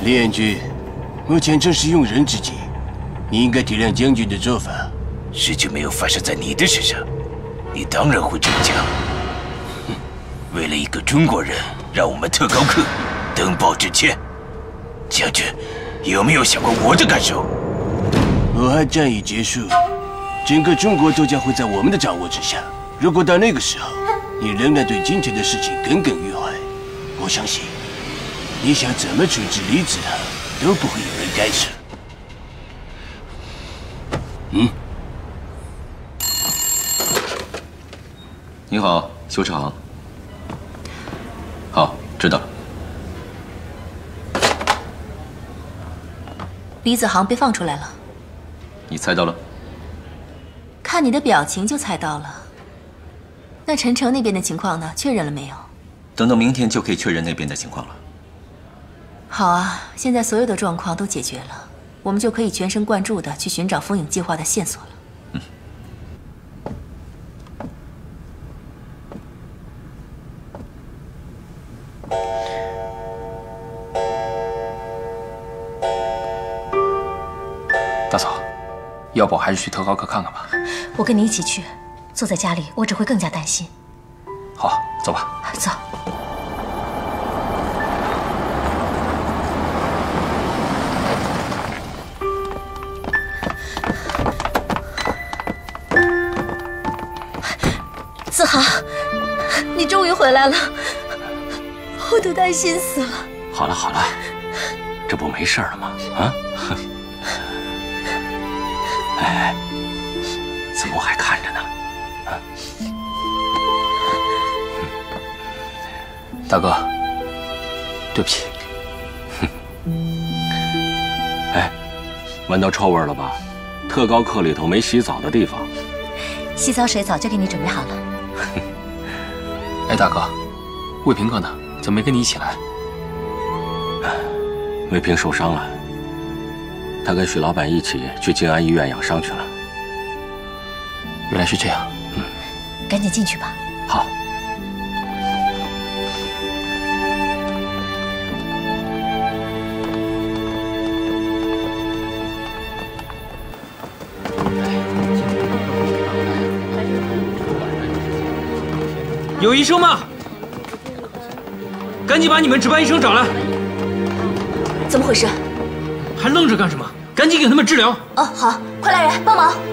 联军目前正是用人之际，你应该体谅将军的做法。 事情没有发生在你的身上，你当然会这么讲。哼，为了一个中国人，让我们特高课登报致歉。将军，有没有想过我的感受？ 武汉战役结束，整个中国都将会在我们的掌握之下。如果到那个时候，你仍然对今天的事情耿耿于怀，我相信，你想怎么处置李子豪，都不会有人干涉。 你好，修车行。好，知道了。 李子航被放出来了。 你猜到了？ 看你的表情就猜到了。那陈诚那边的情况呢？确认了没有？ 等到明天就可以确认那边的情况了。 好啊，现在所有的状况都解决了，我们就可以全神贯注地去寻找风影计划的线索了。 大嫂，要不还是去特高课看看吧。 我跟你一起去，坐在家里我只会更加担心。 好，走吧。 走。子豪，你终于回来了，我都担心死了。 好了好了，这不没事了吗？啊？哎，子木还看着呢。啊，大哥，对不起。哎，闻到臭味了吧？特高课里头没洗澡的地方。 洗澡水早就给你准备好了。 哎，大哥，卫平哥呢？怎么没跟你一起来？ 卫平受伤了，他跟许老板一起去静安医院养伤去了。 原来是这样。 赶紧进去吧。 好。 有医生吗？赶紧把你们值班医生找来！ 怎么回事？ 还愣着干什么？赶紧给他们治疗！ 哦，好，快来人帮忙！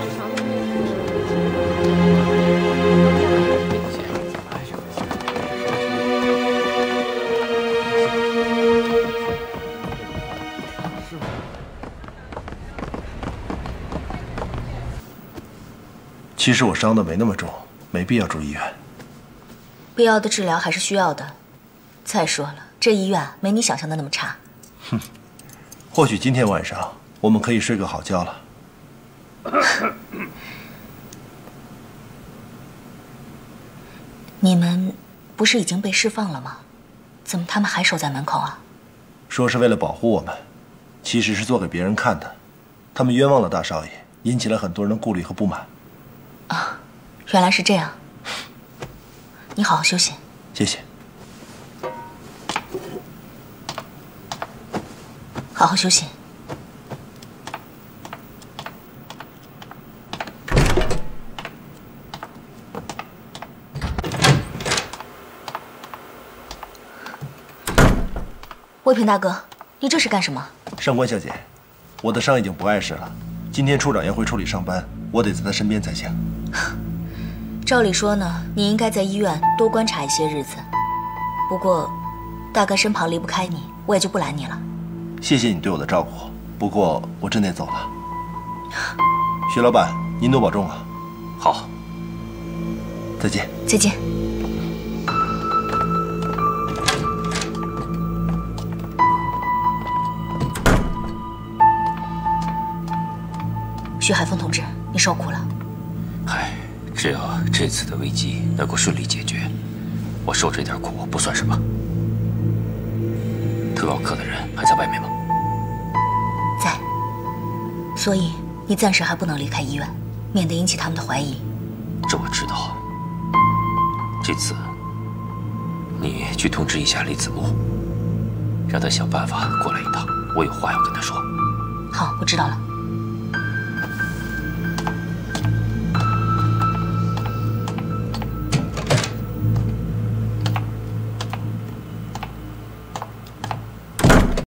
其实我伤的没那么重，没必要住医院。 必要的治疗还是需要的。再说了，这医院没你想象的那么差。 哼，或许今天晚上我们可以睡个好觉了。 你们不是已经被释放了吗？怎么他们还守在门口啊？ 说是为了保护我们，其实是做给别人看的。他们冤枉了大少爷，引起了很多人的顾虑和不满。 啊，原来是这样。你好好休息。 谢谢。 好好休息。魏平大哥，你这是干什么？ 上官小姐，我的伤已经不碍事了。今天处长要回处里上班，我得在他身边才行。 照理说呢，你应该在医院多观察一些日子。不过，大哥身旁离不开你，我也就不拦你了。 谢谢你对我的照顾，不过我真得走了。徐老板，您多保重啊。 好。 再见。 再见。徐海峰同志，你受苦了。 嗨，只要这次的危机能够顺利解决，我受这点苦不算什么。特高课的人还在外面吗？ 在。所以你暂时还不能离开医院，免得引起他们的怀疑。 这我知道。这次你去通知一下李子木， 让他想办法过来一趟，我有话要跟他说。 好，我知道了。